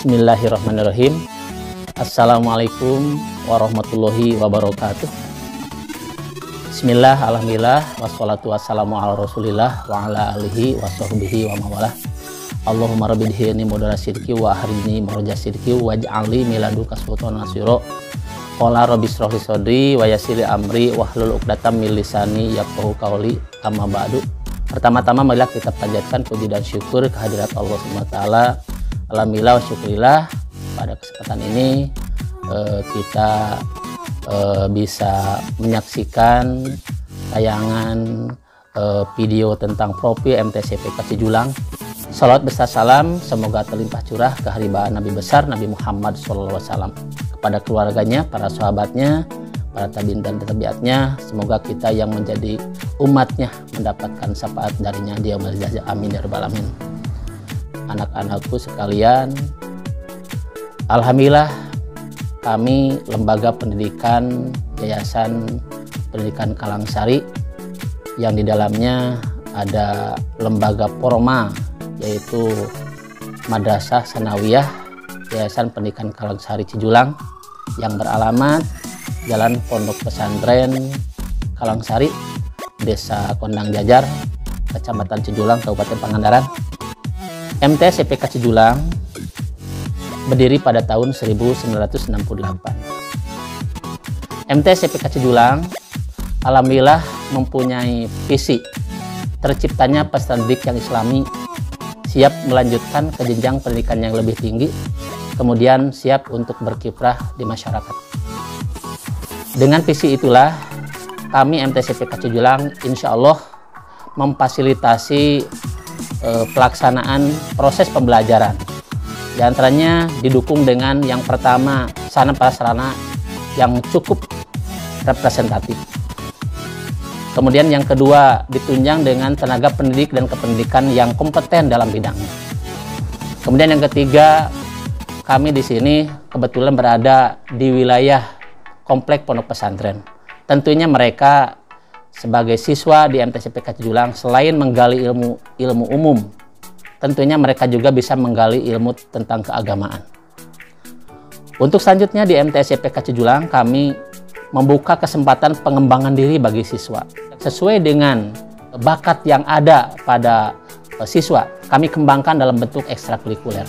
Bismillahirrahmanirrahim. Assalamualaikum warahmatullahi wabarakatuh. Bismillah, alhamdulillah, wassalatu wassalamu ala rasulillah wa ala alihi wa sahbihi wa mawalah. Allahumma rabbi dihini modara sirki wa ahrini maraja sirki waj'ali miladuka sultan nasiro. Qala rabbi shrahli sadri wa yassir amri wahlul 'uqdatam min lisani yafqahu qawli. Amma ba'du. Pertama-tama marilah kita panjatkan puji dan syukur kehadirat Allah Subhanahu wa taala. Alhamdulillah wa syukurillah, pada kesempatan ini kita bisa menyaksikan tayangan video tentang profil MTCPK Cijulang. Salawat besar salam semoga terlimpah curah keharibaan Nabi besar Nabi Muhammad SAW kepada keluarganya, para sahabatnya, para tabiin dan tabiatnya. Semoga kita yang menjadi umatnya mendapatkan syafaat darinya di yaumil jazaa. Amin ya rabbal alamin. Anak-anakku sekalian, alhamdulillah kami lembaga pendidikan Yayasan Pendidikan Kalangsari yang di dalamnya ada lembaga formal yaitu Madrasah Sanawiyah Yayasan Pendidikan Kalangsari Cijulang yang beralamat Jalan Pondok Pesantren Kalangsari, Desa Kondang Jajar, Kecamatan Cijulang, Kabupaten Pangandaran. MTCPK Cijulang berdiri pada tahun 1968. MTCPK Cijulang alhamdulillah mempunyai visi terciptanya peserta didik yang islami, siap melanjutkan ke jenjang pendidikan yang lebih tinggi, kemudian siap untuk berkiprah di masyarakat. Dengan visi itulah kami MTCPK Cijulang insya Allah memfasilitasi pelaksanaan proses pembelajaran. Di antaranya didukung dengan yang pertama sarana prasarana yang cukup representatif. Kemudian yang kedua ditunjang dengan tenaga pendidik dan kependidikan yang kompeten dalam bidangnya. Kemudian yang ketiga, kami di sini kebetulan berada di wilayah komplek pondok pesantren. Tentunya mereka sebagai siswa di MTCPK Cijulang selain menggali ilmu umum, tentunya mereka juga bisa menggali ilmu tentang keagamaan. Untuk selanjutnya di MTCPK Cijulang kami membuka kesempatan pengembangan diri bagi siswa. Sesuai dengan bakat yang ada pada siswa, kami kembangkan dalam bentuk ekstrakurikuler.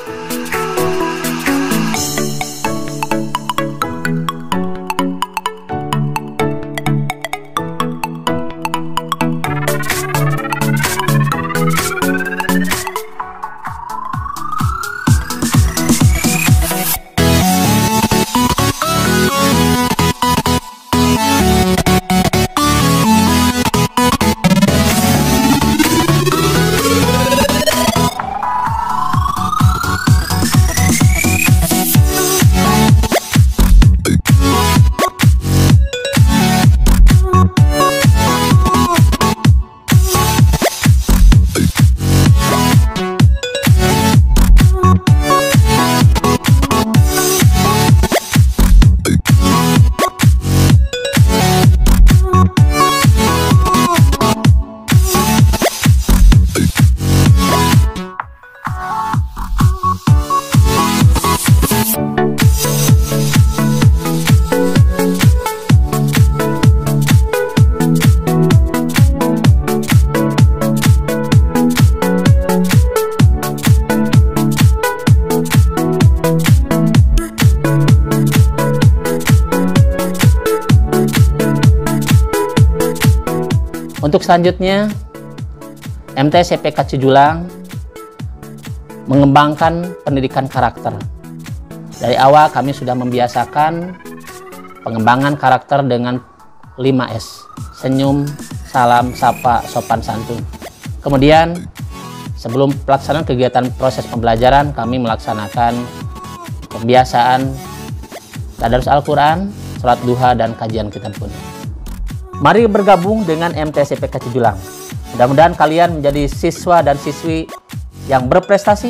Untuk selanjutnya, MTCPK Cijulang mengembangkan pendidikan karakter. Dari awal kami sudah membiasakan pengembangan karakter dengan 5S. Senyum, salam, sapa, sopan santun. Kemudian, sebelum pelaksanaan kegiatan proses pembelajaran, kami melaksanakan pembiasaan tadarus Al-Quran, sholat duha, dan kajian kitab kuning. Mari bergabung dengan MTCPK Cijulang. Mudah-mudahan kalian menjadi siswa dan siswi yang berprestasi,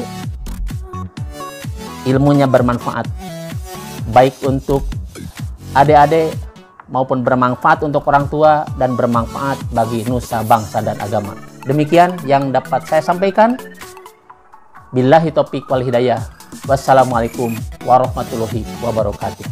ilmunya bermanfaat, baik untuk adik-adik maupun bermanfaat untuk orang tua dan bermanfaat bagi nusa, bangsa, dan agama. Demikian yang dapat saya sampaikan. Billahi taufiq wal hidayah. Wassalamualaikum warahmatullahi wabarakatuh.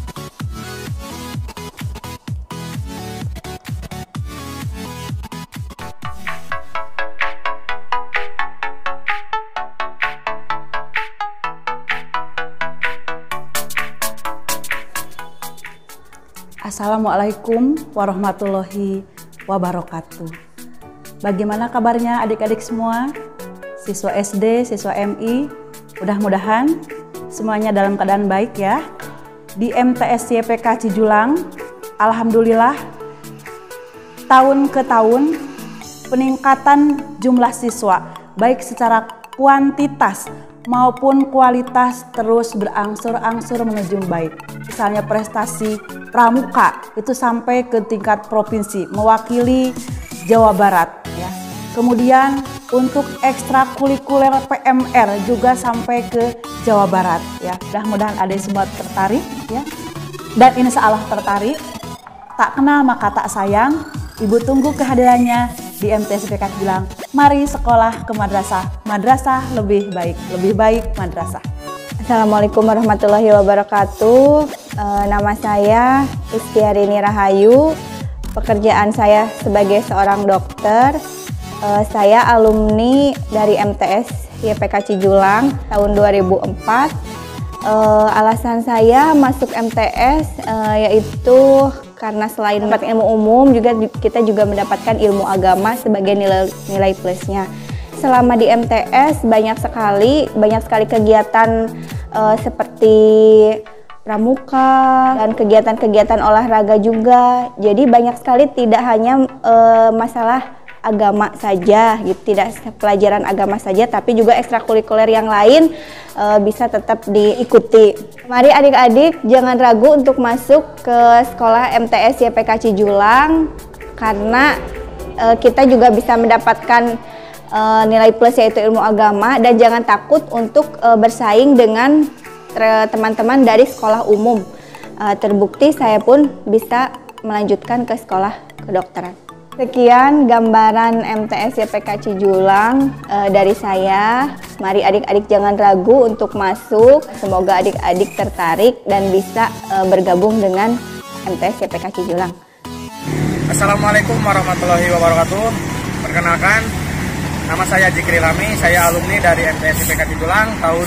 Assalamualaikum warahmatullahi wabarakatuh. Bagaimana kabarnya adik-adik semua? Siswa SD, siswa MI, mudah-mudahan semuanya dalam keadaan baik ya. Di MTS YPK Cijulang, alhamdulillah tahun ke tahun peningkatan jumlah siswa baik secara kuantitas maupun kualitas terus berangsur-angsur menuju baik. Misalnya prestasi pramuka itu sampai ke tingkat provinsi, mewakili Jawa Barat ya. Kemudian untuk ekstrakurikuler PMR juga sampai ke Jawa Barat ya. Mudah-mudahan adik semua tertarik ya. Dan insya Allah tertarik. Tak kenal maka tak sayang. Ibu tunggu kehadirannya di MTS YPK Cijulang. Mari sekolah ke madrasah. Madrasah lebih baik madrasah. Assalamualaikum warahmatullahi wabarakatuh. Nama saya Istiarini Rahayu. Pekerjaan saya sebagai seorang dokter. Saya alumni dari MTS YPK Cijulang tahun 2004. Alasan saya masuk MTS yaitu karena selain mendapat ilmu umum, kita juga mendapatkan ilmu agama sebagai nilai plusnya. Selama di MTS banyak sekali kegiatan seperti pramuka dan kegiatan-kegiatan olahraga juga. Jadi banyak sekali, tidak hanya masalah agama saja, gitu, tidak pelajaran agama saja, tapi juga ekstrakurikuler yang lain bisa tetap diikuti. Mari adik-adik jangan ragu untuk masuk ke sekolah MTS YPK Cijulang, karena kita juga bisa mendapatkan nilai plus yaitu ilmu agama, dan jangan takut untuk bersaing dengan teman-teman dari sekolah umum. Terbukti saya pun bisa melanjutkan ke sekolah kedokteran. Sekian gambaran MTS YPK Cijulang dari saya. Mari adik-adik jangan ragu untuk masuk. Semoga adik-adik tertarik dan bisa bergabung dengan MTS YPK Cijulang. Assalamualaikum warahmatullahi wabarakatuh. Perkenalkan, nama saya Jikri Lami. Saya alumni dari MTS YPK Cijulang tahun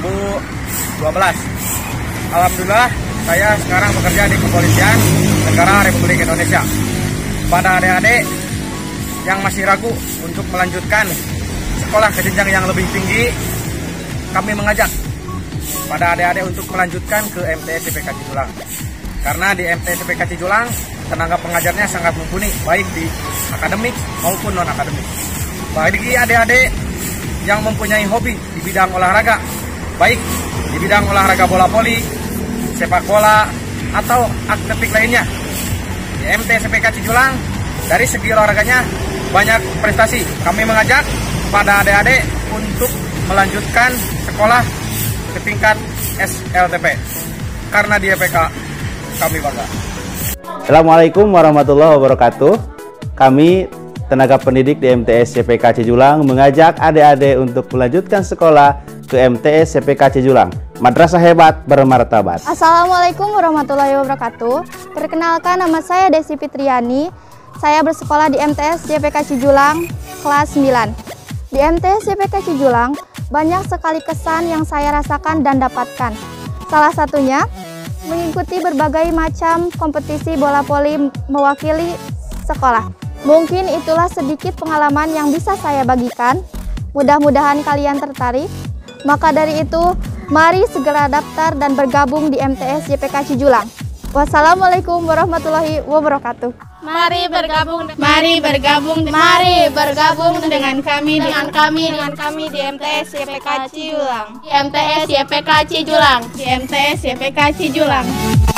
2012. Alhamdulillah, saya sekarang bekerja di Kepolisian Negara Republik Indonesia. Pada adik-adik yang masih ragu untuk melanjutkan sekolah ke jenjang yang lebih tinggi, kami mengajak pada adik-adik untuk melanjutkan ke MTS YPK Cijulang. Karena di MTS YPK Cijulang, tenaga pengajarnya sangat mumpuni, baik di akademik maupun non-akademik. Bagi adik-adik yang mempunyai hobi di bidang olahraga, baik di bidang olahraga bola voli, sepak bola, atau atletik lainnya, di MTS YPK Cijulang dari segi olahraganya banyak prestasi. Kami mengajak pada adik-adik untuk melanjutkan sekolah ke tingkat SLTP, karena di YPK kami bangga. Assalamualaikum warahmatullahi wabarakatuh. Kami tenaga pendidik di MTS YPK Cijulang mengajak adik-adik untuk melanjutkan sekolah ke MTS YPK Cijulang. Madrasah hebat bermartabat. Assalamualaikum warahmatullahi wabarakatuh. Perkenalkan, nama saya Desi Fitriani. Saya bersekolah di MTS YPK Cijulang kelas 9. Di MTS YPK Cijulang banyak sekali kesan yang saya rasakan dan dapatkan. Salah satunya mengikuti berbagai macam kompetisi bola voli mewakili sekolah. Mungkin itulah sedikit pengalaman yang bisa saya bagikan. Mudah-mudahan kalian tertarik. Maka dari itu, mari segera daftar dan bergabung di MTS YPK Cijulang. Wassalamualaikum warahmatullahi wabarakatuh. Mari bergabung dengan kami di MTS YPK Cijulang. Di MTS YPK Cijulang.